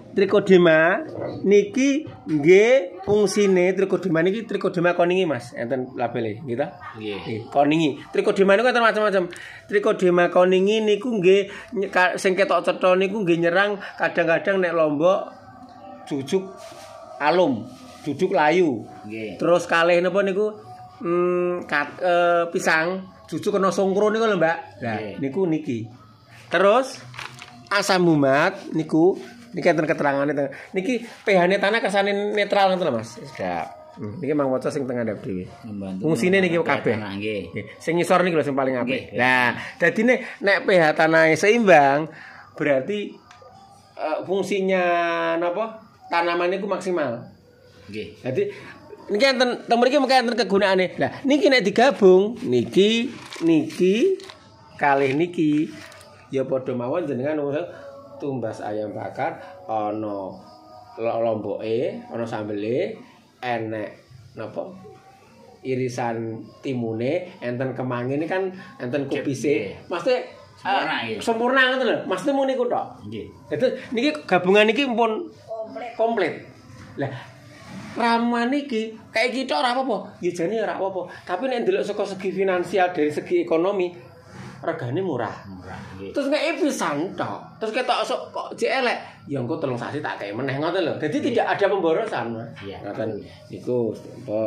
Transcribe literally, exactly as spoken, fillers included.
trichodema niki nggih fungsine trichodema niki trichodema koningi Mas, enten labele nggih ta? Nggih. Koningi. Trichodema niku enten macam-macam. Trichodema koningi niku nggih sing ketok cetha niku nggih nyerang kadang-kadang nek lombok jujuk alum, jujuk layu. Nggih. Terus kalih napa niku hmm, kat, uh, pisang jujuk kena songkro niku lho Mbak. Nah, niku niki. Terus asam umat niku niki enten keterangane niki pH-ne tanah kersane netral ngoten lho Mas. Sedap. Hmm, niki mang waca sing tengah ndap dhewe. Fungsine niki kabeh. Nggih. Sing ngisor niki lho sing paling apik. Lah, dadine nek pH tanahe seimbang berarti uh, fungsinya napa? Tanaman niku maksimal. Nggih. Dadi niki enten teng mriki mengke enten kegunaane. Lah, niki nek digabung niki niki kalih niki ya padha mawon jenengan tumbas ayam bakar ana lomboke, ana sambele, enek napa? Irisan timune, enten kemangi ini kan enten kubise. Maksudnya sempurna uh, sempurna ngoten lho. Maksudnya mung niku tok. Nggih. Dadi niki gabungan niki pun komplit. Komplit. Lah ramuan niki kayak gitu ora apa-apa. Ya jane ora apa-apa. Tapi nek ndelok saka segi finansial dari segi ekonomi regane murah. Murah. Nggih. Terus nek pisan tok. Terus ketok kok jek elek, ya engko telung sasi tak kei meneh ngoten lho. Dadi tidak ada pemborosan. Iya. Ngoten niku.